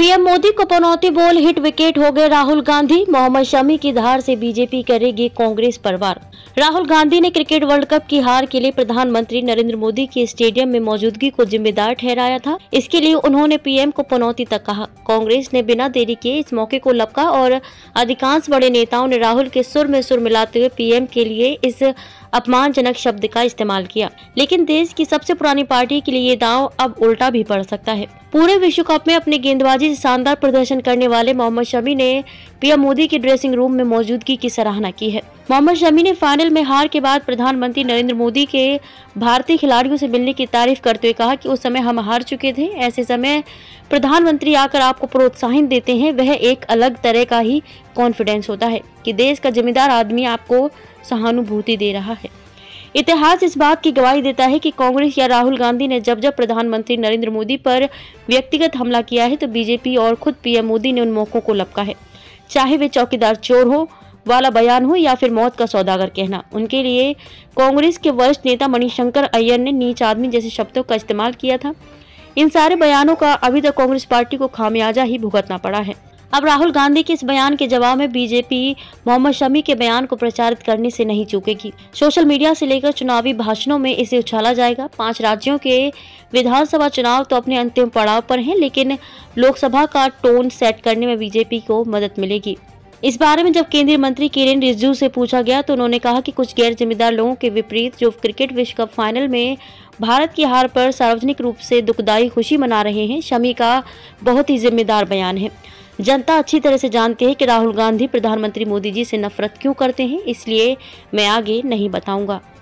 PM Modi को पनौती बोल hit wicket हो गए राहुल गांधी। मोहम्मद शमी की धार से बीजेपी करेगी कांग्रेस पर वार। राहुल गांधी ने क्रिकेट वर्ल्ड कप की हार के लिए प्रधानमंत्री नरेंद्र मोदी के स्टेडियम में मौजूदगी को जिम्मेदार ठहराया था। इसके लिए उन्होंने पीएम को पनौती तक कहा। कांग्रेस ने बिना देरी के इस मौके को लपका और अधिकांश बड़े नेताओं ने राहुल के सुर में सुर मिलाते हुए पीएम के लिए इस अपमानजनक शब्द का इस्तेमाल किया। लेकिन देश की सबसे पुरानी पार्टी के लिए ये दांव अब उल्टा भी पड़ सकता है। पूरे विश्व कप में अपनी गेंदबाजी से शानदार प्रदर्शन करने वाले मोहम्मद शमी ने पीएम मोदी के ड्रेसिंग रूम में मौजूदगी की सराहना की है। मोहम्मद शमी ने फाइनल में हार के बाद प्रधानमंत्री नरेंद्र मोदी के भारतीय खिलाड़ियों से मिलने की तारीफ करते हुए कहा कि उस समय हम हार चुके थे। ऐसे समय प्रधानमंत्री आकर आपको प्रोत्साहन देते हैं, वह एक अलग तरह का ही कॉन्फिडेंस होता है कि देश का जिम्मेदार आदमी आपको सहानुभूति दे रहा है। इतिहास इस बात की गवाही देता है कि कांग्रेस या राहुल गांधी ने जब जब प्रधानमंत्री नरेंद्र मोदी पर व्यक्तिगत हमला किया है तो बीजेपी और खुद पीएम मोदी ने उन मौकों को लपका है। चाहे वे चौकीदार चोर हो वाला बयान हो या फिर मौत का सौदागर कहना, उनके लिए कांग्रेस के वरिष्ठ नेता मणिशंकर अय्यर ने नीच आदमी जैसे शब्दों का इस्तेमाल किया था। इन सारे बयानों का अभी तक कांग्रेस पार्टी को खामियाजा ही भुगतना पड़ा है। अब राहुल गांधी के इस बयान के जवाब में बीजेपी मोहम्मद शमी के बयान को प्रचारित करने से नहीं चूकेगी। सोशल मीडिया से लेकर चुनावी भाषणों में इसे उछाला जाएगा। 5 राज्यों के विधानसभा चुनाव तो अपने अंतिम पड़ाव पर हैं, लेकिन लोकसभा का टोन सेट करने में बीजेपी को मदद मिलेगी। इस बारे में जब केंद्रीय मंत्री किरेन रिजिजू से पूछा गया तो उन्होंने कहा कि कुछ गैर जिम्मेदार लोगों के विपरीत जो क्रिकेट विश्व कप फाइनल में भारत की हार पर सार्वजनिक रूप से दुखदाई खुशी मना रहे हैं, शमी का बहुत ही जिम्मेदार बयान है। जनता अच्छी तरह से जानती है कि राहुल गांधी प्रधानमंत्री मोदी जी से नफरत क्यों करते हैं, इसलिए मैं आगे नहीं बताऊंगा।